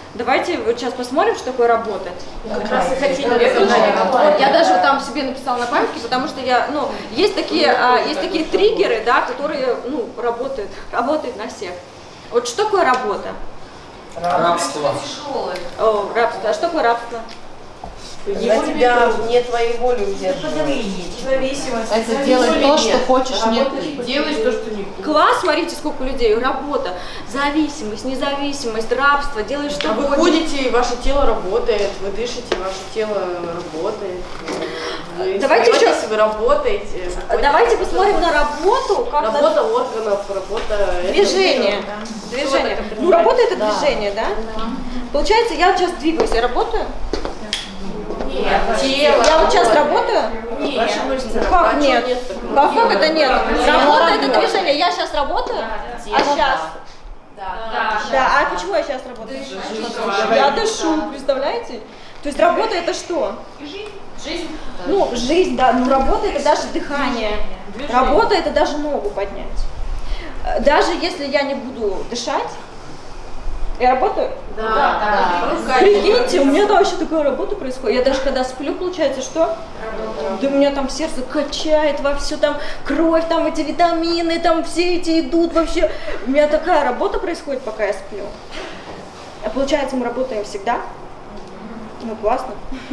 Давайте вот сейчас посмотрим, что такое работать. Как раз и хотели. Я даже там себе написала на памятке, потому что есть такие триггеры, да, которые, работают на всех. Вот что такое работа? Рабство. Рабство. А что такое рабство? Я тебя не твоей волей удерживаю. Зависимость. Это делать то, что хочешь, нет. Делаешь то, что не хочешь. Класс, смотрите, сколько людей. Работа, зависимость, независимость, рабство, делаешь что Вы хочешь. ходите, и ваше тело работает, вы дышите, ваше тело работает. Вы Давайте еще. вы работаете. Давайте посмотрим на работу. Как Работа органов, работа... движение. Движение. Работа это движение, да? Получается, я вот сейчас двигаюсь, я работаю? Нет. Тело. Я вот сейчас работаю? Нет. Ваши мышцы Как нет? Как это нет? Работа это работает. движение. Я сейчас работаю? А сейчас? Да. А почему я сейчас работаю? Я дышу, представляете? То есть работа это что? Жизнь. Жизнь, да. Работа это даже дыхание. Работа это даже ногу поднять. Даже если я не буду дышать, я работаю? Да. Прикиньте, у меня там вообще такая работа происходит. Я даже когда сплю, получается, что? Да у меня там сердце качает во все, там кровь, там эти витамины, там все эти идут вообще. У меня такая работа происходит, пока я сплю. А получается, мы работаем всегда. Классно.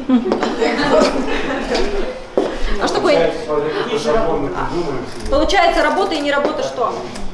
А что такое? Получается, работа и не работа что?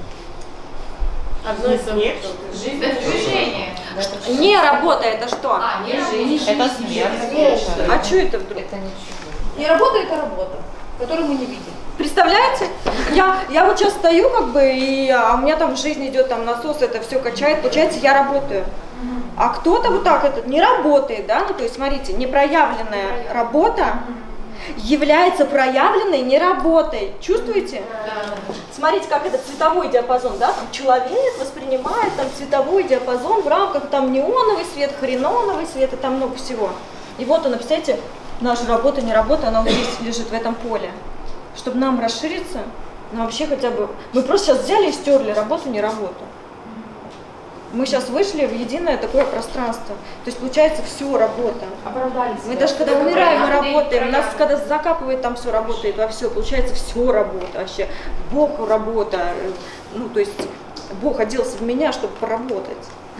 Одно из них. Жизнь это движение. Не работа это что? Не жизнь. Это смерть. А что это вдруг? Это ничего. Не работа – это работа, которую мы не видим. Представляете? Я вот сейчас стою а у меня там в жизни идет там насос, это все качает, получается, я работаю. А кто-то вот так не работает, да? То есть, смотрите, непроявленная работа является проявленной неработой. Чувствуете? Да. Смотрите, как это цветовой диапазон, да? Там человек воспринимает там цветовой диапазон в рамках там неоновый свет, хреноновый свет и там много всего. И вот она, представляете, наша работа, не работа, она вот здесь лежит в этом поле. Чтобы нам расшириться, нам вообще хотя бы... Мы просто сейчас взяли и стерли работу, не работу. Мы сейчас вышли в единое такое пространство. То есть получается все работа. Оправдались. Мы даже когда умираем, мы работаем. Нас когда закапывает, там все работает во все. Получается все работа вообще. Бог работа. То есть Бог оделся в меня, чтобы поработать.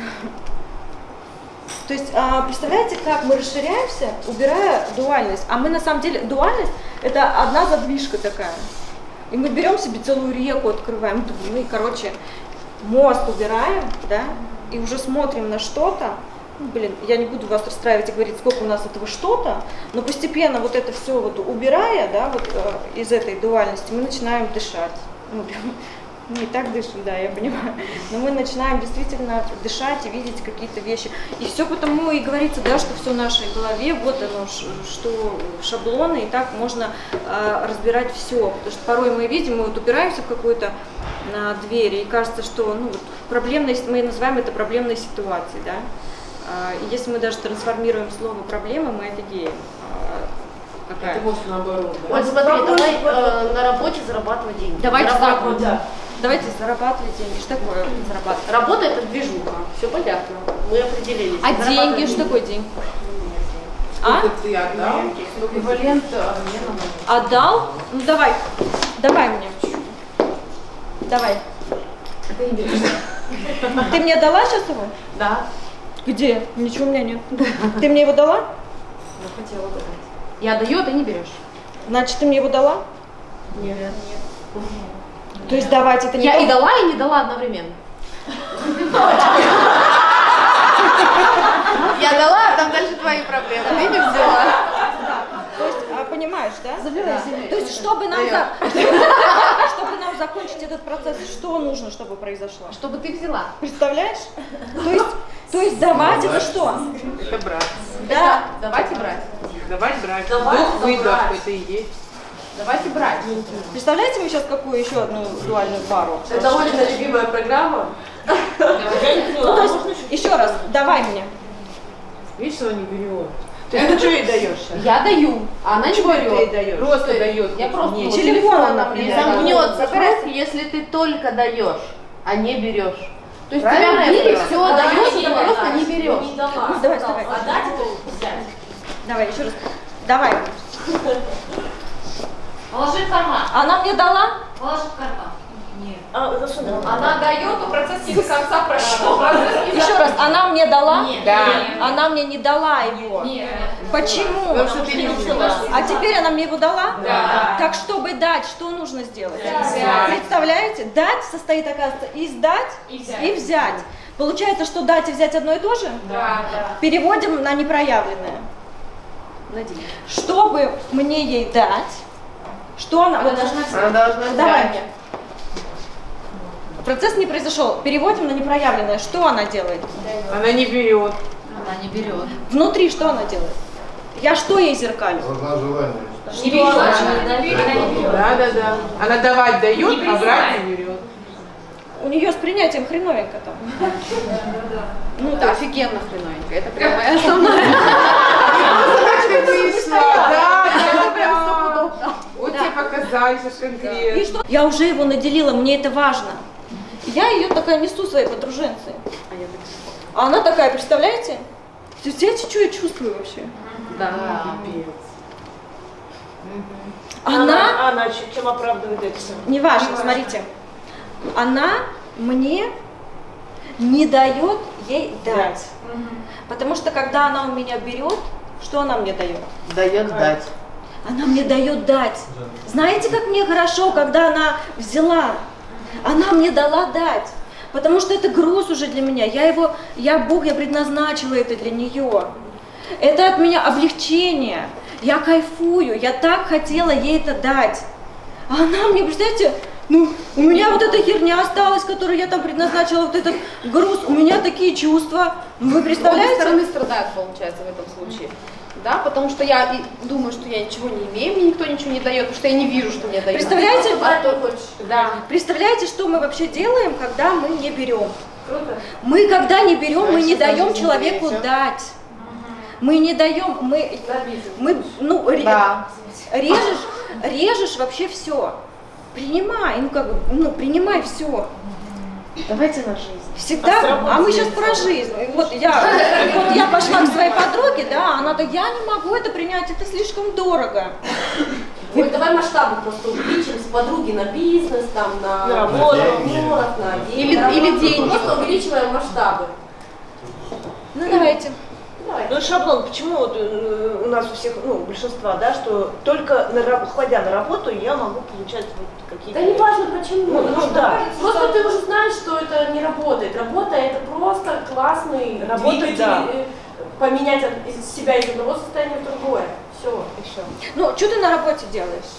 То есть представляете, как мы расширяемся, убирая дуальность. А мы на самом деле, дуальность это одна задвижка такая. И мы берем себе целую реку, открываем. Мост убираем, да, и уже смотрим на что-то. Я не буду вас расстраивать и говорить, сколько у нас этого что-то, но постепенно вот это все убирая, да, из этой дуальности, мы начинаем дышать. Не так дышим, да, я понимаю, но мы начинаем действительно дышать и видеть какие-то вещи. И все потому и говорится, да, что все в нашей голове, вот оно, что шаблоны, и так можно разбирать все. Потому что порой мы видим, мы упираемся в какую-то дверь, и кажется, что мы называем это проблемной ситуацией, да. И если мы даже трансформируем слово проблема, мы офигеем. Какая? Это вовсе наоборот. Да? Вот смотри, давай на работе зарабатывать деньги. Давайте зарабатывать деньги. Что такое зарабатывать? Работа – это движуха, все понятно, мы определились. А деньги, что такое деньги? Сколько ты отдал? Эквивалент обмена. Отдал? Давай мне. Давай. Ты мне дала сейчас его? Да. Где? Ничего у меня нет. Ты мне его дала? Я хотела бы дать. Я даю, а ты не берешь. Значит, ты мне его дала? Нет. То есть давать это не Я то? и дала, и не дала одновременно. Я дала, а там дальше твои проблемы. Ты не взяла. То есть, понимаешь, да? Забирай себе. То есть, чтобы нам закончить этот процесс, что нужно, чтобы произошло? Чтобы ты взяла. Представляешь? То есть давать это что? Это брать. Да. Давайте брать. Давать брать. Вдох, выдох, это и есть. Давайте брать. Представляете, мы сейчас какую еще одну дуальную пару? Это Олина любимая программа. То есть, еще раз, давай мне. Видишь, что она не берет. Ты что ей даешь сейчас? Я даю, а она не Чего ты ей берет. даешь? Просто дает. Я просто Нет, телефон она не мне замкнется дает. круг, если ты только даешь, а не берешь. То есть Правильно тебя я били, поняла? все даешь, ты просто не берешь. Давай, еще раз. Давай. Положи в карман. Она мне дала? Положи в карман. Нет. Она дает, но процесс не до конца прошел. Еще раз, она мне дала? Нет. Да. Она мне не дала его. Нет. Почему? Потому что ты не взяла. А теперь она мне его дала? Да. Так, чтобы дать, что нужно сделать? Взять. Представляете? Дать состоит, оказывается, из дать и взять. Получается, что дать и взять одно и то же? Да. Переводим на непроявленное. Чтобы мне ей дать, что она... Она вот должна взять. Она должна Давай взять. мне. Процесс не произошел. Переводим на непроявленное. Что она делает? Она не берет. Она не берет. Внутри что она делает? Я что ей зеркалю? Должна желание. Не берет. Она не берет. Да. Она давать дает, Не а брать принимает. не берет. У нее с принятием хреновенько там. Ну, Это офигенно хреновенько. Это прям моя основная. Да. Вот тебе показали, что И конкретно. что? Я уже его наделила, мне это важно. Я ее такая несу своей подруженце. А она такая, представляете? Представляете, что я чувствую вообще? Да. Она, чем оправдывает это? неважно, смотрите, она мне не дает ей дать. Потому что когда она у меня берет, что она мне дает? Дает дать. Она мне дает дать. Знаете, как мне хорошо, когда она взяла? Она мне дала дать. Потому что это груз уже для меня. Бог, я предназначила это для нее. Это от меня облегчение. Я кайфую. Я так хотела ей это дать. А она мне, представляете, у меня вот эта херня осталась, которую я там предназначила, вот этот груз. У меня такие чувства. Вы Обе представляете? стороны страдают, получается, в этом случае. Да, потому что я думаю, что я ничего не имею, мне никто ничего не дает, потому что я не вижу, что мне дают. Представляете? А ты хочешь? Да. Представляете, что мы вообще делаем, когда мы не берем? Мы, когда не берем, мы не даем человеку дать. Мы не даем, режешь вообще все. Принимай, принимай все. Давайте на жизнь. Всегда, мы сейчас про жизнь. Вот я пошла к своей подруге, да, она так, я не могу это принять, это слишком дорого. Ой, давай масштабы просто увеличим с подруги на бизнес, там, на работу, на деньги. Или деньги. Просто увеличиваем масштабы. Ну давайте. Ну, шаблон, почему вот у нас у всех, у большинства, да, что только ходя на работу я могу получать вот какие-то... Да не важно почему. Да. Просто ты уже знаешь, что это не работает. Работа это просто классный двигатель, да. Поменять себя из одного состояния в другое. Все. И все. Ну, что ты на работе делаешь?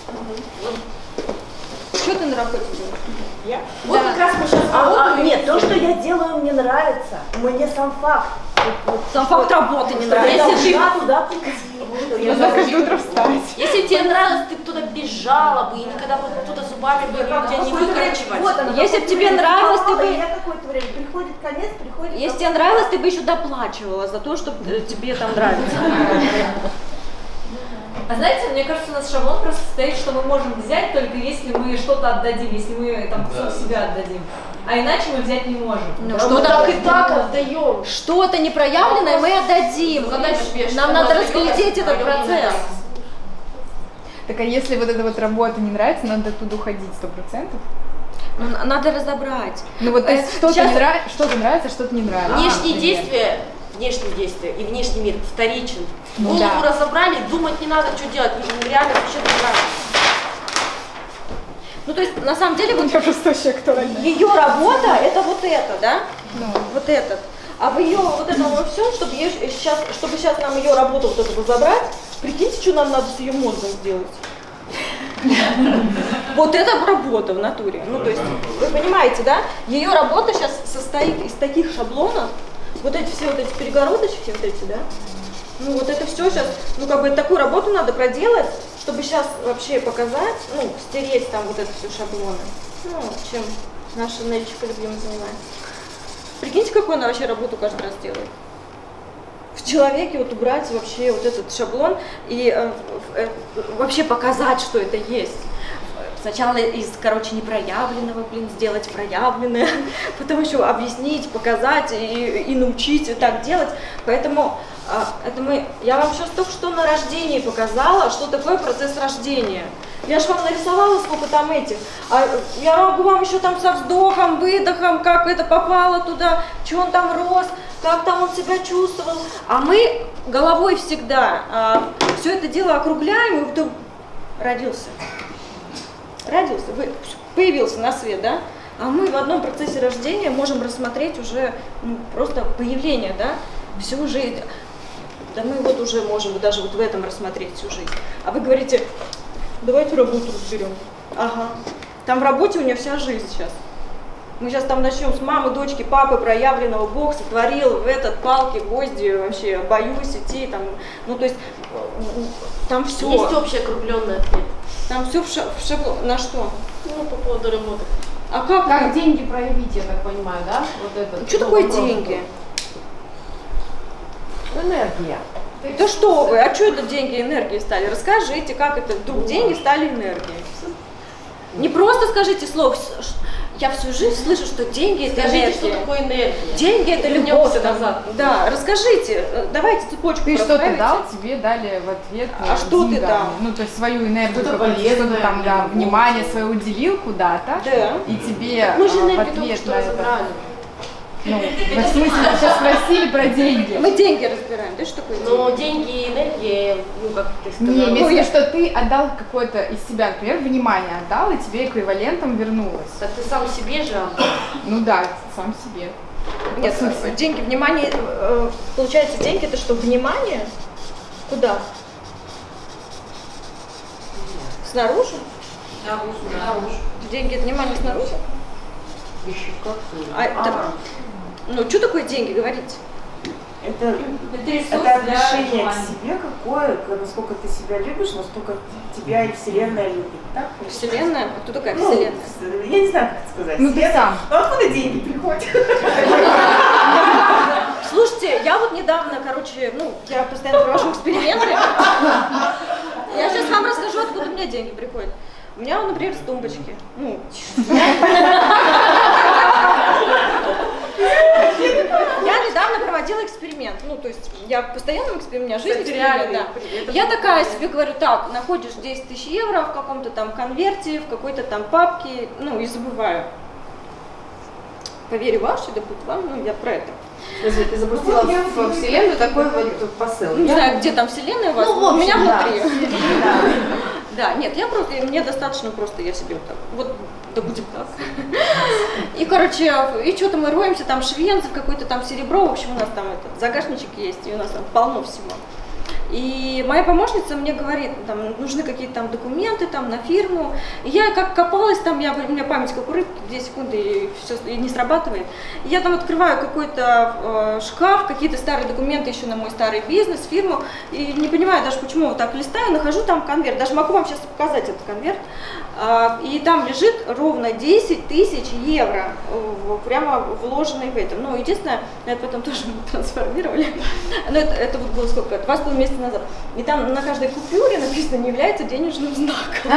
Что ты на работе делаешь? Я? Вот как раз мы сейчас работаем. Нет, то, что я делаю, мне нравится. Мне сам факт. Сам факт работы не Я нравится. должна туда прийти. Каждое утро встать. Если тебе нравилось, ты туда бежала бы, и никогда бы кто-то зубами бы тебя не выкручивать. Если бы тебе нравилось, ты бы... Я какое-то время, приходит конец, приходит... Если тебе нравилось, ты бы еще доплачивала за то, что тебе там нравится. А знаете, мне кажется, у нас шаблон просто стоит, что мы можем взять только если мы что-то отдадим, если мы там кусок себя отдадим. А иначе мы взять не можем. Ну, Мы что-то так и так отдаем. что-то непроявленное мы отдадим. Нам надо разглядеть этот процесс. Так а если вот эта вот работа не нравится, надо оттуда уходить 100%? Ну, надо разобрать. Ну вот то есть что-то Сейчас- что-то нравится, что-то не нравится. Внешние Например. действия и внешний мир вторичен. Ну Голову да. разобрали, думать не надо, что делать. Реально вообще не нравится. Ну, то есть, на самом деле, вот Я просто вообще актуальна. ее работа – это вот это, да? Ну. Вот этот. А в ее вот это во всем, чтобы сейчас нам ее работу вот эту забрать, прикиньте, что нам надо с ее мозгом сделать. Вот это работа в натуре. Ну, то есть, вы понимаете, да? Ее работа сейчас состоит из таких шаблонов, вот эти все вот эти перегородочки, вот эти, да? Ну, вот это все сейчас, такую работу надо проделать, чтобы сейчас вообще показать, стереть там вот это все шаблоны. Ну, чем наша Нельчика любимая занимается. Прикиньте, какую она вообще работу каждый раз делает. В человеке вот убрать вообще вот этот шаблон и вообще показать, что это есть. Сначала из, короче, непроявленного, сделать проявленное, потом еще объяснить, показать и научить так делать. Поэтому я вам сейчас только что на рождении показала, что такое процесс рождения. Я же вам нарисовала, сколько там этих. А я могу вам еще там со вздохом, выдохом, как это попало туда, что он там рос, как там он себя чувствовал. А мы головой всегда все это дело округляем, и вдруг родился, появился на свет, да? А мы в одном процессе рождения можем рассмотреть уже просто появление, да, всю жизнь. Да мы вот уже можем даже вот в этом рассмотреть всю жизнь. А вы говорите, давайте работу разберем. Ага. Там в работе у нее вся жизнь сейчас. Мы сейчас там начнем с мамы, дочки, папы, проявленного, Бог сотворил, в этот, палки, гвозди, вообще, боюсь идти, там, ну то есть, там все. Есть общий округленный ответ. Там все в шаблон. На что? Ну, по поводу работы. А как деньги проявить, я так понимаю, да? Вот это. Что такое деньги? Энергия. Да что вы, а что это деньги энергии стали? Расскажите, как это вдруг деньги стали энергией. Не просто скажите слово. Я всю жизнь слышу, что деньги это энергия. Скажите, что такое энергия? Деньги это любовь. Да, расскажите, давайте цепочку. Ты что-то дал, тебе дали в ответ. А что ты дал? Ну, то есть свою энергию, Что-то полезное, там, да, внимание свое уделил куда-то, Да. и тебе Мы же в энергию только ответ что на это. разобрали. Ну, в смысле, вы сейчас спросили про деньги. Мы деньги разбираем, да, что такое деньги? Но деньги и энергия, ну, как ты сказала. Не, имеется в виду, что ты отдал какое-то из себя, например, внимание отдал, и тебе эквивалентом вернулось. Так ты сам себе же отдал. Ну да, сам себе. Нет, По сути. деньги, внимание, получается, деньги это что, внимание? Куда? Снаружи? Деньги это внимание снаружи? Ну, что такое деньги, говорите? Это ресурс отношение для к желания. себе какое, насколько ты себя любишь, настолько тебя и Вселенная любит. Так? Вселенная? А кто такая Ну, Вселенная? я не знаю, как это сказать. Ну, ты Вселенная. сам. Ну, откуда деньги приходят? Слушайте, я вот недавно, короче, ну, я постоянно провожу эксперименты. Я сейчас вам расскажу, откуда у меня деньги приходят. У меня, например, с тумбочки. Ну, я недавно проводила эксперимент. Ну, то есть я в постоянном эксперименте, у меня жизнь эксперимент, да. Я такая себе говорю, так, находишь 10 тысяч евро в каком-то там конверте, в какой-то там папке, ну, и забываю. Поверь ваши, да будь вам, ну, я про это. Если ты запустила в Вселенную такой вот посыл. Не знаю, где там Вселенная у вас, Ну, в общем, у меня да. внутри. Да, нет, я просто, мне достаточно просто, я себе вот так, вот, да будет так. И, короче, и что-то мы роемся, там Швенцев, какой-то там серебро, в общем, у нас там этот загашничек есть, и у нас там полно всего. И моя помощница мне говорит, там, нужны какие-то там документы там на фирму. И я как копалась там, у меня память как у рыбки, 2 секунды и все и не срабатывает. И я там открываю какой-то шкаф, какие-то старые документы еще на мой старый бизнес, фирму. И не понимаю даже, почему вот так листаю, нахожу там конверт. Даже могу вам сейчас показать этот конверт. И там лежит ровно 10 тысяч евро, прямо вложенные в это. Ну, единственное, это потом тоже трансформировали. Но это вот было сколько? 2,5 месяца назад. И там на каждой купюре написано «не является денежным знаком».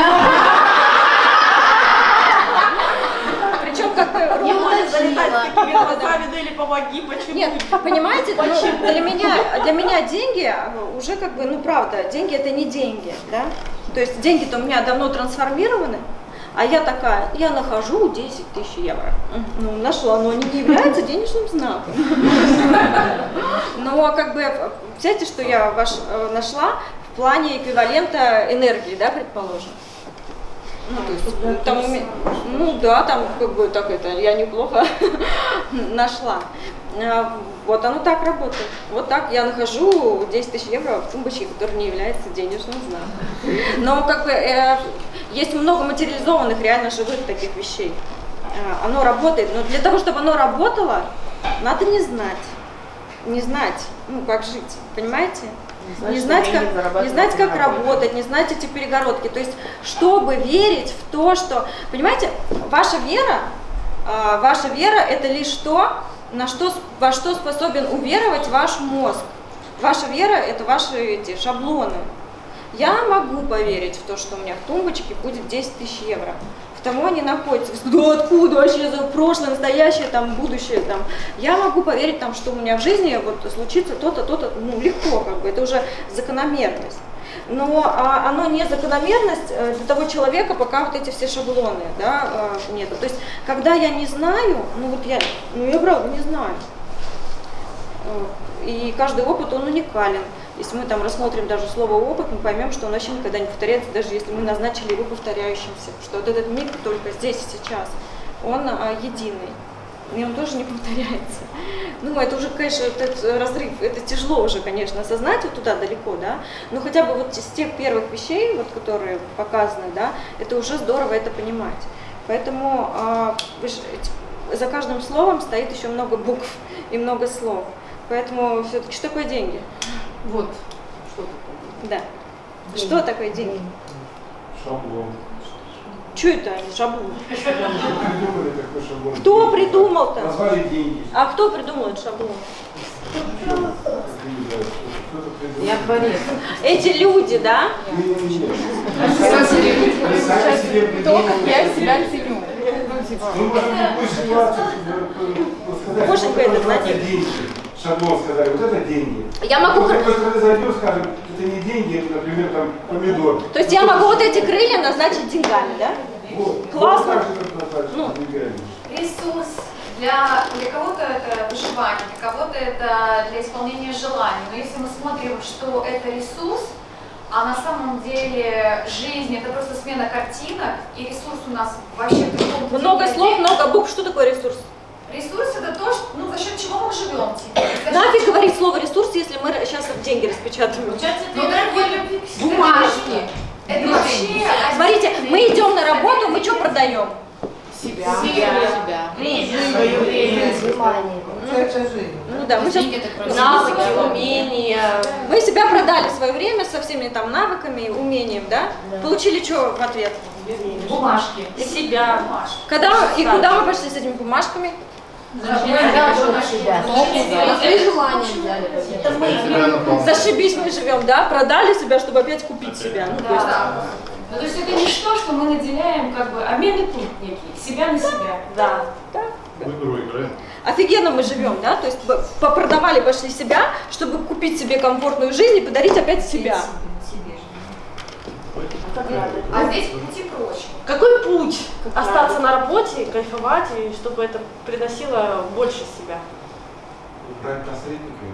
Причем как бы ровно Залетать с такими глазами, да или помоги, почему? Нет, понимаете, ну, для меня деньги уже как бы, ну правда, деньги это не деньги, да? То есть деньги-то у меня давно трансформированы, а я такая, я нахожу 10 тысяч евро. Ну, нашла, но они не являются денежным знаком. Но как бы, знаете, что я нашла в плане эквивалента энергии, да, предположим. Ну, то есть, там, ну да, там как бы так это, я неплохо нашла. Вот оно так работает. Вот так я нахожу 10 тысяч евро в тумбочке, который не является денежным знаком. Но как бы есть много материализованных, реально живых таких вещей. Оно работает, но для того, чтобы оно работало, надо не знать, ну как жить, понимаете? Не знать, как работать, не знать эти перегородки. То есть, чтобы верить в то, что, понимаете, ваша вера это лишь то, во что способен уверовать ваш мозг. Ваша вера это ваши эти шаблоны. Я могу поверить в то, что у меня в тумбочке будет 10 тысяч евро. Потому они находятся. Да откуда вообще прошлое, настоящее, там, будущее, там. Я могу поверить, там, что у меня в жизни вот случится то-то, то-то, ну, легко, как бы, это уже закономерность. Но оно не закономерность для того человека, пока вот эти все шаблоны, да, нету. То есть, когда я не знаю, я правда не знаю. И каждый опыт, он уникален. Если мы там рассмотрим даже слово опыт, мы поймем, что он вообще никогда не повторяется, даже если мы назначили его повторяющимся. Что вот этот миг только здесь и сейчас, он единый. И он тоже не повторяется. Ну, это уже, конечно, этот разрыв, это тяжело уже, конечно, осознать вот туда далеко, да, но хотя бы вот из тех первых вещей, вот, которые показаны, да, это уже здорово это понимать. Поэтому за каждым словом стоит еще много букв и много слов. Поэтому все-таки что такое деньги? Вот, что такое? Да. Что такое деньги? Шаблон. Что это шаблон? Придумали такой шаблон. Кто придумал-то? Назвали деньги. А кто придумал этот шаблон? Я борец. Эти люди, да? То, как я себя ценю. Ну, типа. Ну, может, любую ситуацию сказать, Боженька, что это это деньги. Шаблон сказали, вот это деньги. Я могу... С другой стороны, зайдем, скажем, это не деньги, это, например, там, помидор. То есть я могу вот эти крылья назначить деньгами, да? Вот. Классно. Вот так же, как назначить деньгами. Ресурс для кого-то это выживание, для кого-то это для исполнения желаний. Но если мы смотрим, что это ресурс, а на самом деле жизнь это просто смена картинок, и ресурс у нас вообще в другом. Много слов, много букв. Что такое ресурс? Ресурс это то, что, за счет чего мы живем. Нафиг говорить слово ресурс, если мы сейчас деньги распечатываем. Бумажки. Это вообще... Смотрите, мы идем на работу, мы что продаем? Себя. Ну да, мы сейчас навыки, умения. Мы себя продали в свое время со всеми там навыками, умением, да? Получили что в ответ? Бумажки. Себя. Куда мы пошли с этими бумажками? Свои желания взяли. Зашибись мы живем, да? Продали себя, чтобы опять купить себя. Ну, то есть... Ну, то есть это не что мы наделяем, как бы, обменный пункт некий, себя на себя. Да. Выберу игры. Офигенно мы живем, да? То есть попродавали, пошли себя, чтобы купить себе комфортную жизнь и подарить опять себя. А здесь пути проще. Какой путь? Остаться на работе, кайфовать, и чтобы это приносило больше себя. Брать посредника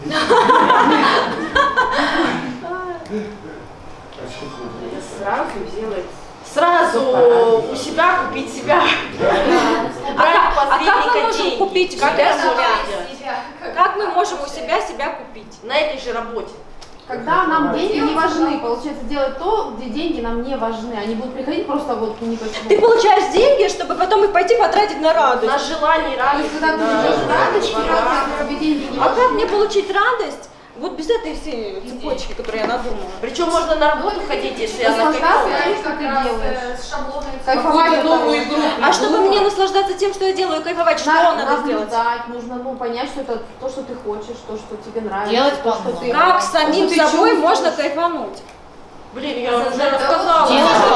Сразу у себя купить себя. А как мы можем купить Как себя? это Как мы можем у себя купить? на этой же работе? Когда нам деньги не важны, получается делать то, где деньги нам не важны. Они будут приходить просто вот не почему. Ты получаешь деньги, чтобы потом их пойти потратить на радость. На желание, То есть, радость. когда ты идешь радости, как тебе деньги не А важны. как мне получить радость? Вот без этой всей цепочки, которую я надумала. Причем можно на работу ходить, если она Наслаждаться кайфовая. тем, что ты делаешь. С шаблоном. Кайфовать новую игру. А чтобы мне наслаждаться тем, что я делаю, кайфовать, что надо сделать? Наблюдать, нужно понять, что это то, что ты хочешь, то, что тебе нравится. Делать то, что ты... Как самим что ты собой чувствуешь. можно кайфануть? Блин, я уже рассказала.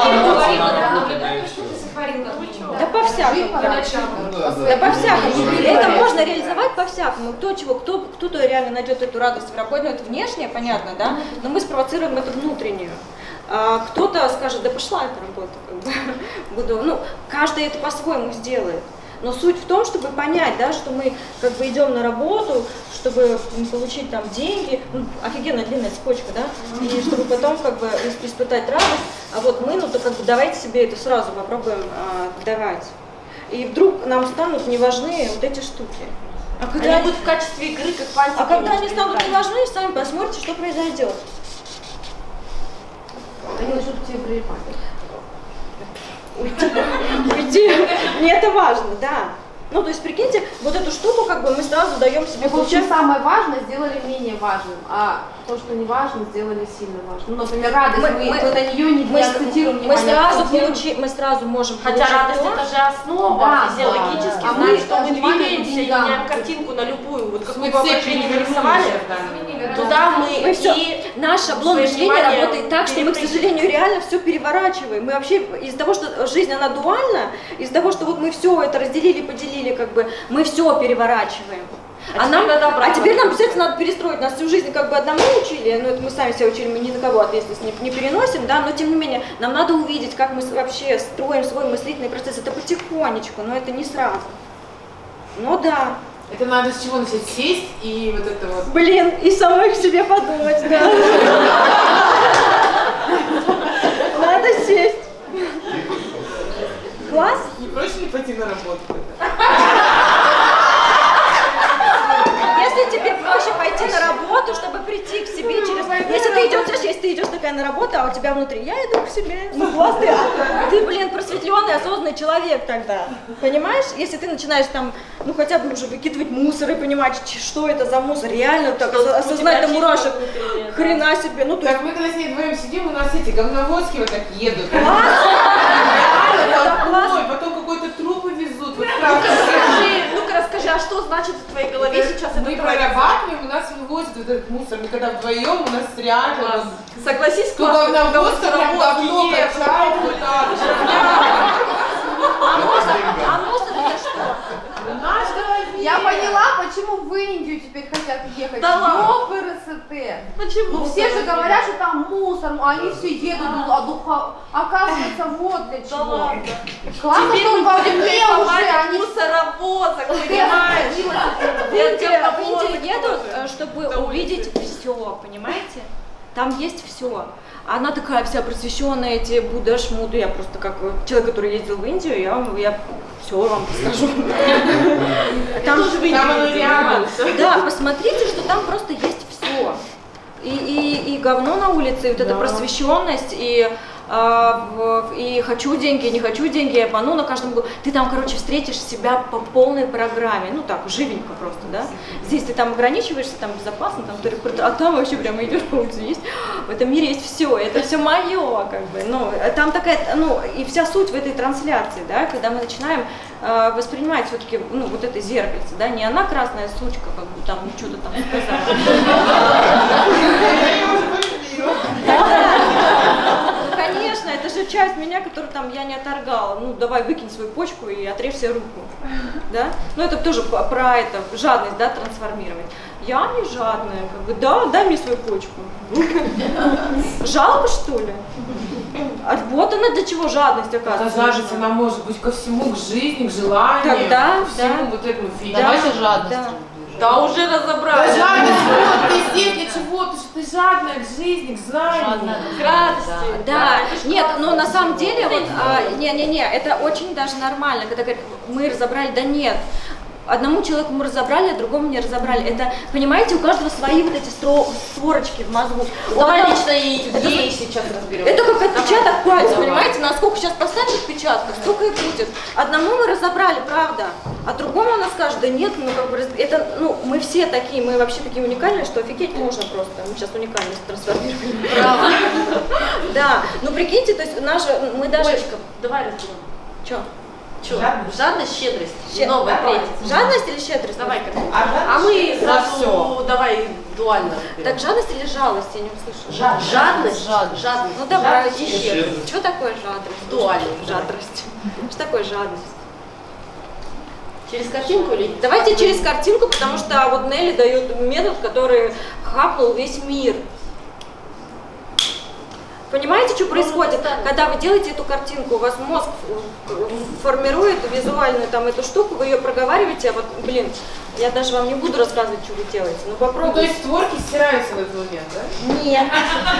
Да по-всякому. Да по-всякому. Это можно реализовать по-всякому. Кто-то реально найдет эту радость в работе, ну это внешнее, понятно, да? Но мы спровоцируем это внутреннюю. А кто-то скажет, да пошла эта работа, как бы. Ну, каждый это по-своему сделает. Но суть в том, чтобы понять, да, что мы как бы идем на работу, чтобы получить там деньги, ну, офигенно длинная цепочка, да, и чтобы потом как бы испытать радость, а вот мы, ну то как бы давайте себе это сразу попробуем давать. И вдруг нам станут не важны вот эти штуки. А когда Они будут в качестве игры, как фантики. А когда они станут не важны, сами посмотрите, что произойдет. Они начнут к тебе прилипать. Уйти. Мне это важно, да. Ну, то есть, прикиньте, вот эту штуку, как бы, мы сразу даем себе Мы получили самое важное, сделали менее важным. А то, что не важно, сделали сильно важно. Ну, например, радость, мы на нее не акцентируем мы внимание. мы сразу можем Хотя радость это же основа, Да, физиологически, да. знать, А что мы мы двигаемся и деньгам. меняем картинку на любую, вот какую Мы бы все обращение нарисовали, туда мы все, и наш шаблон свое мышления внимание работает так, что мы, к сожалению, реально все переворачиваем. Мы вообще из-за того, что жизнь она дуальна, из-за того, что вот мы все это разделили, поделили, как бы мы все переворачиваем. А теперь нам, представляете, надо перестроить. Нас всю жизнь как бы одному учили, но это мы сами себя учили, мы ни на кого ответственность не переносим, да, но тем не менее нам надо увидеть, как мы вообще строим свой мыслительный процесс. Это потихонечку, но это не сразу. Ну да. Это надо с чего начать? Сесть и вот это вот. Блин, и самой к себе подумать, да. Надо сесть. Класс? Не проще ли пойти на работу? Если тебе проще пойти на работу, чтобы прийти к себе через... Если ты идешь такая на работу, а у тебя внутри, я иду к себе. Ну класс ты, блин, просветленный, осознанный человек тогда. Понимаешь? Если ты начинаешь там, ну хотя бы уже выкидывать мусор и понимать, что это за мусор, реально так осознать до мурашек. Хрена себе. Ну, Так мы когда с ней вдвоем сидим, у нас эти говновозки вот так едут. Потом какой-то трупы везут. ну-ка расскажи, а что значит в твоей голове сейчас это Мы прорабатываем, у нас вывозят вот этот мусор. Мы когда вдвоем, у нас реально... Согласись, кто говновоз, прям говно качает вот так. А мусор это что? Я поняла, почему в Индию теперь хотят ехать. Да ладно. Почему? Ну, все же говорят, что там мусор, они все едут, оказывается, вот для чего. Классно, Теперь что мы во будем мне уже, они мусоровозок, понимаешь? В Индию едут, чтобы увидеть все, понимаете? Там есть все. Она такая вся просвещенная, эти Будда, шмуды. Я просто как человек, который ездил в Индию, я все вам расскажу. Там оно реально. Да, посмотрите, что там просто есть все. И говно на улице, и вот эта просвещенность, и хочу деньги, не хочу деньги, я бану на каждом углу. Ты там, короче, встретишь себя по полной программе, ну так, живенько просто, да. Здесь ты там ограничиваешься, там безопасно, там, а там вообще прямо идешь по улице, есть, в этом мире есть все, это все мое, как бы, ну, там такая, ну, и вся суть в этой трансляции, да, когда мы начинаем воспринимать все-таки, ну, вот это зеркальце, да, не она красная сучка, как бы там что-то там сказала. Ну, конечно, это же часть меня, которую там я не отторгала. Ну, давай выкинь свою почку и отрежь себе руку, да? Ну, это тоже про это, жадность, да, трансформировать. Я не жадная, как бы, да, дай мне свою почку. Жалко, что ли? А вот она для чего жадность, оказывается. Жадность, она может быть ко всему, к жизни, к желанию, тогда, ко всему вот этому фигню. Давайте жадность. Да. Да уже разобрались. Да, жадность, вот, ты здесь для чего? Потому что ты жадная к жизни, к знанию, к радости. Да, нет, но на самом деле, вот, не, это очень даже нормально, когда говорят, мы разобрали, да нет. Одному человеку мы разобрали, а другому не разобрали. Это, понимаете, у каждого свои вот эти створочки в мозгу. Давай лично ей сейчас разберем. Это как отпечаток пальца, понимаете, насколько сейчас поставить отпечатков, столько и будет. Одному мы разобрали, правда, а другому она скажет, да нет, ну как бы, это, ну, мы все такие, мы вообще такие уникальные, что офигеть можно просто. Мы сейчас уникальность трансформируем. Право. Да, ну прикиньте, то есть наша, мы даже... Олечка, давай разберем. Че? Жадность, щедрость. Новая, третья. Жадность или щедрость? Давай как. А мы сразу давай дуально разберем. Так жадность или жалость? Я не услышала. Жадность. Ну давай, щедрость. Что такое жадность? Дуально. Жадность. Что такое жадность? Через картинку или? Давайте через картинку, потому что вот Нелли дает метод, который хапнул весь мир. Понимаете, что происходит? Когда вы делаете эту картинку, у вас мозг формирует визуальную там эту штуку, вы ее проговариваете, а вот, блин, я даже вам не буду рассказывать, что вы делаете, но попробуйте. Ну, то есть створки стираются в этот момент, да? Нет.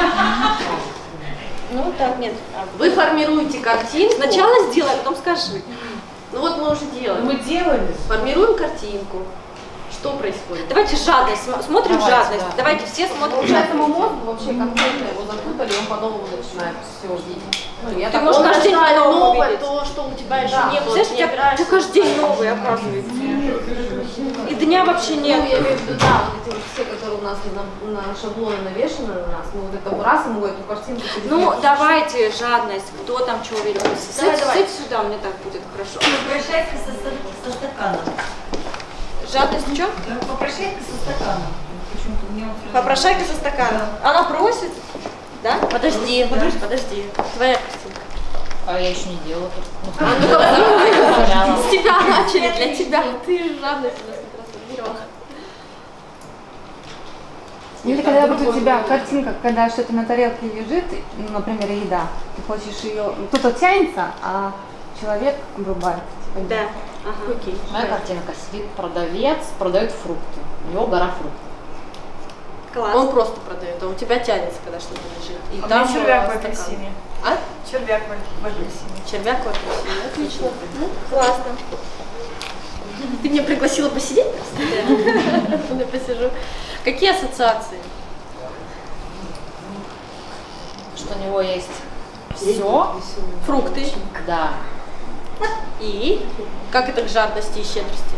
Ну так, нет. Вы формируете картинку. Сначала сделай, а потом скажи. Ну вот мы уже делаем. Мы делали. Формируем картинку. Что происходит? Давайте жадность, смотрим жадность. Да. Давайте все смотрим жадность. Этому мозгу вообще конкретно его запутали, он по-новому начинает все видеть. Ну, я ты можешь каждый день новое, видеть. То, что у тебя еще Да. не было. Ты каждый день новый, оказывается. И дня вообще Ну, нет. я имею в виду, да, вот эти вот все, которые у нас на шаблоны навешаны на нас, ну вот это раз ему эту картинку. Ну, давайте жадность, кто там чего видел. Давай. Сядь сюда, мне так будет хорошо. Попрощайся со стаканом. Жадность что? Попрощайся со стаканом. Почему-то у меня он Попрошайка со стаканом. Она просит, да? Подожди, подожди. Твоя картинка. А я еще не делала. С тебя начали, для тебя. Ты жадность у нас трансформировала. Или когда вот у тебя картинка, когда что-то на тарелке лежит, ну, например, еда, ты хочешь ее, кто-то тянется, а человек обрубает. Типа, Да. Ага. Окей. Моя картинка. Сидит продавец, продает фрукты. У него гора фруктов. Класс. Он просто продает, а у тебя тянется, когда что-то лежит. И А там у меня червяк в стакан. апельсине. А? Червяк в апельсине. Червяк в апельсине. Отлично. Классно. Ты меня пригласила посидеть просто? Я посижу. Какие ассоциации? Что у него есть все. Фрукты. Да. И как это к жадности и щедрости?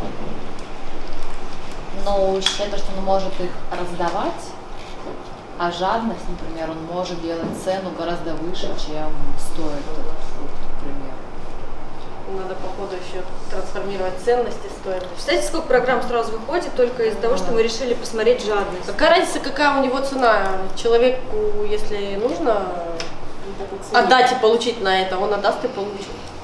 Но щедрость он может их раздавать, а жадность, например, он может делать цену гораздо выше, чем стоит этот фрукт, например. Надо, походу, еще трансформировать ценности, стоимость. Представляете, сколько программ сразу выходит только из-за того, что мы решили посмотреть жадность. Какая разница, какая у него цена? Человеку, если нужно отдать и получить на это, он отдаст и получит.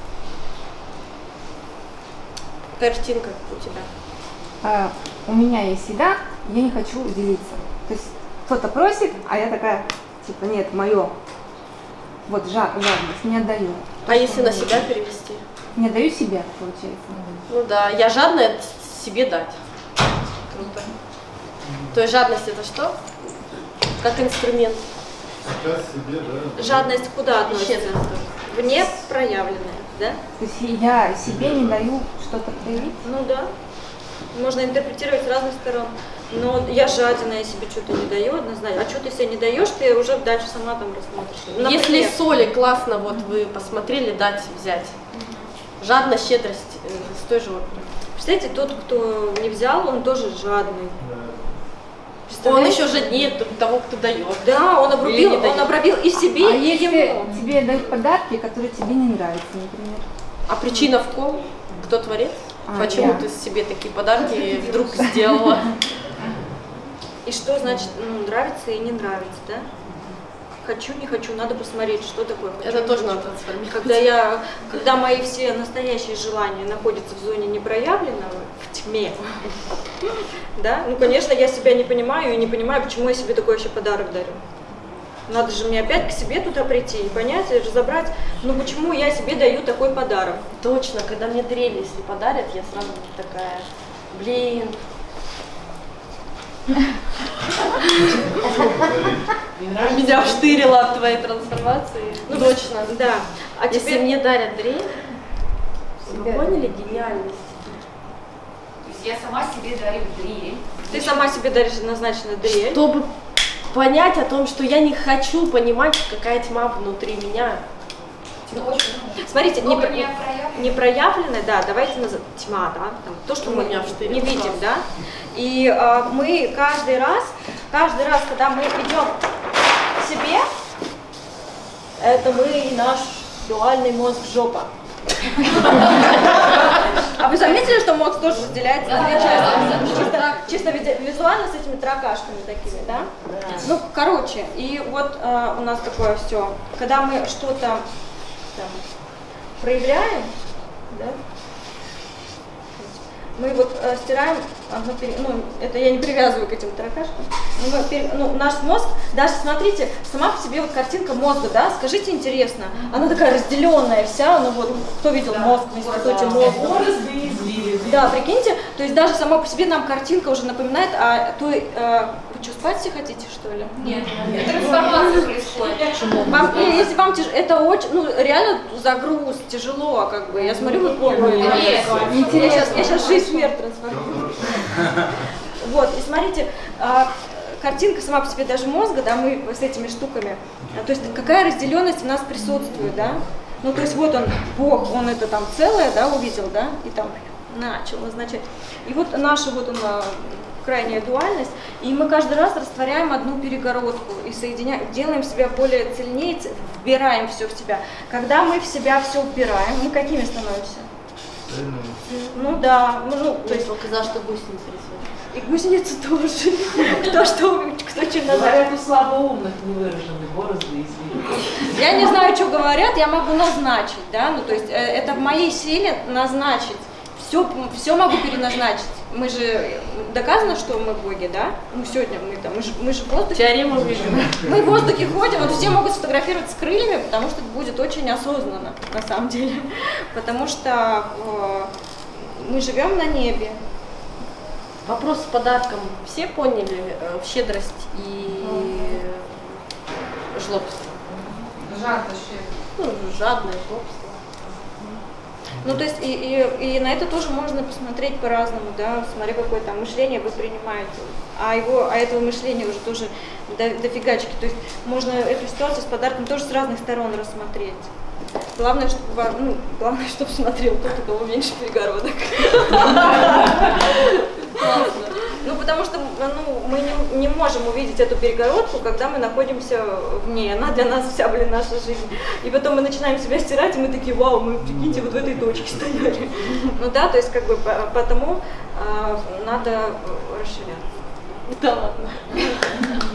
Картинка у тебя. У меня есть еда, я не хочу делиться. То есть кто-то просит, а я такая, типа, нет, мое. Вот жадность, не отдаю. А если на себя перевести? Не отдаю себе, получается. Ну да, я жадная себе дать. Круто. То есть жадность это что? Как инструмент. Жадность куда относится? Щедрость тоже. Вне проявленная, да? То есть я себе не даю что-то проявить. Ну да. Можно интерпретировать с разных сторон. Но я жадина, я себе что-то не даю однозначно. А что ты себе не даешь, ты уже дальше сама там рассмотришь. Если соли классно, вот вы посмотрели, дать, взять. Жадность, щедрость с той же вот. Представляете, тот, кто не взял, он тоже жадный. Он еще жаднее того, кто дает. Да, он обрубил, Или не дает. он обрубил и себе, А и если ему. тебе дают подарки, которые тебе не нравятся, например? А причина в ком? Кто творец? А, Почему я. ты себе такие подарки вдруг сделала? И что значит, нравится и не нравится, да? Хочу, не хочу, надо посмотреть, что такое хочу. Это не тоже хочу. надо трансформировать. Когда мои все настоящие желания находятся в зоне непроявленного, в тьме, да, ну, конечно, я себя не понимаю и не понимаю, почему я себе такой вообще подарок дарю. Надо же мне опять к себе туда прийти и понять, и разобрать, ну почему я себе даю такой подарок. Точно, когда мне дрель, если подарят, я сразу такая, блин. Меня вштырило от твоей трансформации. Ну, точно. Да. А Если теперь мне дарят дрель, вы поняли гениальность? То есть я сама себе дарю дрель. ты сама себе даришь однозначно дрель. Чтобы понять о том, что я не хочу понимать, какая тьма внутри меня. Смотрите, Много не проявлено. непроявленное, да, давайте назовем тьма, да, там, то, что мы Меня вштырило не видим, сразу. да. И мы каждый раз, когда мы идем к себе, это мы и наш дуальный мозг жопа. А вы заметили, что мозг тоже разделяется на две части? Чисто визуально с этими таракашками такими, да? Ну, короче, и вот у нас такое все. Когда мы что-то там проявляем, да? Мы вот стираем, ну, это я не привязываю к этим таракашкам, наш мозг, даже смотрите, сама по себе вот картинка мозга, да, скажите интересно, она такая разделенная вся, ну вот, кто видел мозг в институте мозга? Да, прикиньте, то есть даже сама по себе нам картинка уже напоминает о той, вы что, спать все хотите, что ли? Нет, трансформация происходит. Если вам тяжело, это очень, ну, реально загруз, тяжело, как бы, я смотрю, вы интересно, я сейчас жизнь в смерть трансформирую. Вот, и смотрите, картинка сама по себе даже мозга, да, мы с этими штуками, то есть какая разделенность у нас присутствует, да, ну, то есть вот он, Бог, он это там целое, да, увидел, да, и там начал назначать. И вот наша вот она крайняя дуальность, и мы каждый раз растворяем одну перегородку и соединяем, делаем себя более цельнее, вбираем все в себя. Когда мы в себя все вбираем, мы какими становимся? Ну да, ну то есть показалось, что гусеницы рисуют. И гусеницы тоже. Кто чем называет. Говорят, у слабоумных не выражены борозды и извилины. Я не знаю, что говорят, я могу назначить, да, ну то есть это в моей силе назначить. Все могу переназначить. Мы же доказано, что мы боги, да? Ну сегодня мы же в воздухе. Теорема видим. Мы в воздухе ходим, вот все могут сфотографировать с крыльями, потому что это будет очень осознанно, на самом деле. Потому что мы живем на небе. Вопрос с подарком. Все поняли в щедрость и жлобство? Жадность. Ну, жадное жлобство. Ну, то есть, и на это тоже можно посмотреть по-разному, да, смотря какое там мышление вы принимаете. А этого мышления уже тоже дофигачки. То есть можно эту ситуацию с подарком тоже с разных сторон рассмотреть. Главное, чтобы смотрел тот, у кого меньше перегородок. Ну, потому что мы не можем увидеть эту перегородку, когда мы находимся в ней. Она для нас вся, наша жизнь. И потом мы начинаем себя стирать, и мы такие, вау, мы, прикиньте, вот в этой точке стояли. Ну да, то есть как бы потому надо расширяться. Да ладно.